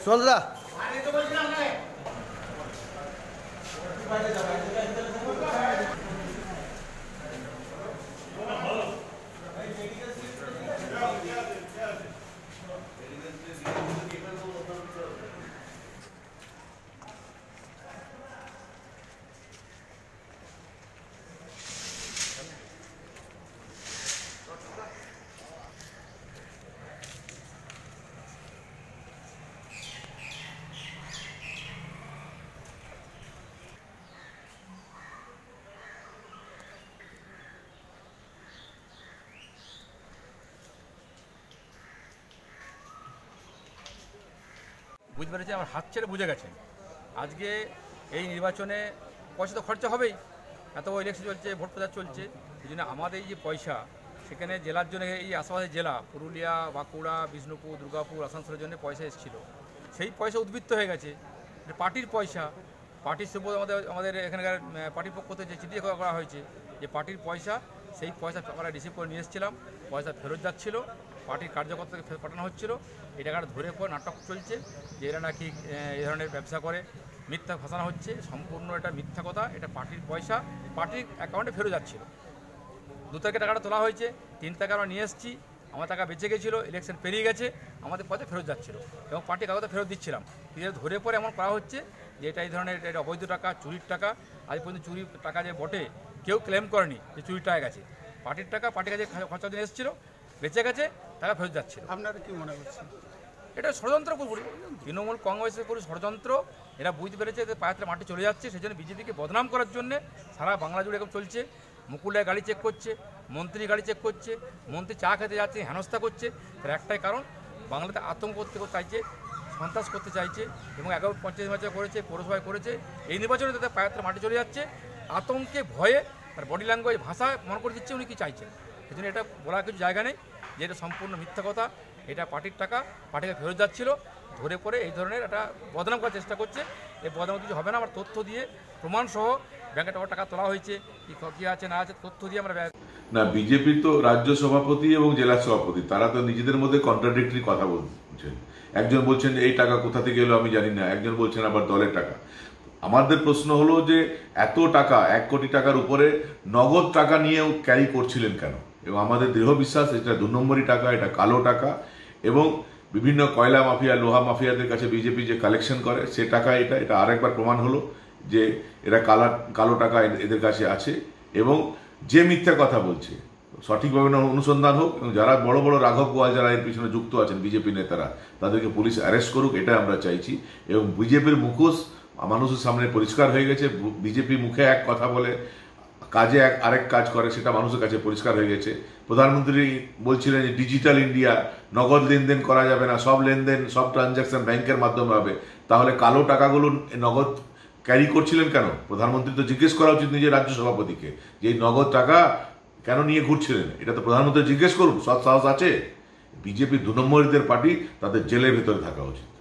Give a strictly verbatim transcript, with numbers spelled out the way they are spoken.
সুন্দর বুঝতে পেরেছি, আমার হাত ছেড়ে বুঝে গেছেন। আজকে এই নির্বাচনে পয়সা তো খরচা হবেই, এত ইলেকশন চলছে, ভোট প্রচার চলছে, এই জন্য আমাদের এই যে পয়সা সেখানে জেলার জন্য, এই আশেপাশের জেলা পুরুলিয়া, বাঁকুড়া, বিষ্ণুপুর, দুর্গাপুর, আসানসোলের জন্য পয়সা এসেছিল, সেই পয়সা উদ্বৃত্ত হয়ে গেছে। পার্টির পয়সা, পার্টির সুবোধ আমাদের আমাদের এখানকার পার্টির পক্ষ থেকে যে চিঠি করা হয়েছে যে পার্টির পয়সা, সেই পয়সা আমরা রিসিভ করে নিয়ে এসেছিলাম, পয়সা ফেরত যাচ্ছিলো, পার্টির কার্যকর্তাকে ফেরত পাঠানো হচ্ছিল। এই টাকাটা ধরে পর নাটক চলছে যে এরা নাকি এই ধরনের ব্যবসা করে, মিথ্যা ফাঁসানো হচ্ছে, সম্পূর্ণ এটা মিথ্যা কথা। এটা পার্টির পয়সা পার্টির অ্যাকাউন্টে ফেরত যাচ্ছিল। দু তারিখে টাকাটা তোলা হয়েছে, তিন টাকা আমরা নিয়ে এসেছি, আমার টাকা বেঁচে গেছিলো, ইলেকশন পেরিয়ে গেছে, আমাদের পয়সা ফেরত যাচ্ছিলো এবং পার্টির কাগজটা ফেরত দিচ্ছিলাম। কিন্তু ধরে পরে এমন করা হচ্ছে যে এটা এই ধরনের এটা অবৈধ টাকা, চুরির টাকা। আজ পর্যন্ত চুরির টাকা যে বটে কেউ ক্লেম করেনি যে চুরির টাকা গেছে, পার্টির টাকা পার্টির কাছে খরচা দিন এসেছিলো, বেঁচে গেছে, টাকা ফেরত যাচ্ছিল। আপনারা কি মনে করছেন? এটা ষড়যন্ত্র পুরোপুরি, তৃণমূল কংগ্রেসের পুরো ষড়যন্ত্র। এরা বুঝতে পেরেছে যে পায়ের মাটি চলে যাচ্ছে, সেই জন্য বিজেপিকে বদনাম করার জন্য সারা বাংলা জুড়ে এখন চলছে। মুকুলের গাড়ি চেক করছে, মন্ত্রী গাড়ি চেক করছে, মন্ত্রী চা খেতে যাচ্ছে, হেনস্থা করছে। তার একটাই কারণ, বাংলাতে আতঙ্ক করতে চাইছে, সন্ত্রাস করতে চাইছে এবং এগারো পঞ্চায়েত নির্বাচন করেছে, পৌরসভায় করেছে। এই নির্বাচনে তাদের পায়ের মাটি চলে যাচ্ছে, আতঙ্কে ভয়ে তার বডি ল্যাঙ্গুয়েজ ভাষা মনে করে দিচ্ছে উনি কী চাইছেন। সেই জন্য এটা বলার কিছু জায়গা নেই যে এটা সম্পূর্ণ মিথ্যা কথা। এটা পার্টির টাকা পার্টিকে ফেরত যাচ্ছিল, ধরে পড়ে এই ধরনের একটা বদনাম করার চেষ্টা করছে। এই বদনাম কিছু হবে না, আমার তথ্য দিয়ে প্রমাণসহ ব্যাংকে টাকা টাকা তোলা হয়েছে, কী কী আছে না আছে তথ্য দিয়ে আমরা না। বিজেপি তো রাজ্য সভাপতি এবং জেলা সভাপতি, তারা তো নিজেদের মধ্যে কন্ট্রাডিক্টরি কথা বলছেন। একজন বলছেন এই টাকা কোথা থেকে এলো আমি জানি না, একজন বলছেন আবার দলের টাকা। আমাদের প্রশ্ন হলো যে এত টাকা, এক কোটি টাকার উপরে নগদ টাকা নিয়েও ক্যারি করছিলেন কেন? এবং আমাদের দৃঢ় বিশ্বাস এটা দু নম্বরই টাকা, এটা কালো টাকা এবং বিভিন্ন কয়লা মাফিয়া, লোহা মাফিয়াদের কাছে বিজেপি যে কালেকশন করে সে টাকা এটা এটা আরেকবার প্রমাণ হলো যে এরা কালা কালো টাকা এদের কাছে আছে। এবং যে মিথ্যা কথা বলছে সঠিকভাবে অনুসন্ধান হোক এবং যারা বড় বড় রাঘব গোয়াল যারা এর পিছনে যুক্ত আছেন বিজেপি নেতারা, তাদেরকে পুলিশ অ্যারেস্ট করুক, এটা আমরা চাইছি। এবং বিজেপির মুখোশ মানুষের সামনে পরিষ্কার হয়ে গেছে। বিজেপি মুখে এক কথা বলে, কাজে এক আরেক কাজ করে, সেটা মানুষের কাছে পরিষ্কার হয়ে গেছে। প্রধানমন্ত্রী বলছিলেন যে ডিজিটাল ইন্ডিয়া, নগদ লেনদেন করা যাবে না, সব লেনদেন সব ট্রানজ্যাকশন ব্যাংকের মাধ্যমে হবে। তাহলে কালো টাকাগুলো নগদ ক্যারি করছিলেন কেন? প্রধানমন্ত্রী তো জিজ্ঞেস করা উচিত নিজের রাজ্য সভাপতিকে যে এই নগদ টাকা কেন নিয়ে ঘুরছিলেন। এটা তো প্রধানমন্ত্রী জিজ্ঞেস করুন, সৎ সাহস আছে। বিজেপি দু নম্বরীদের পার্টি, তাদের জেলের ভেতরে থাকা উচিত।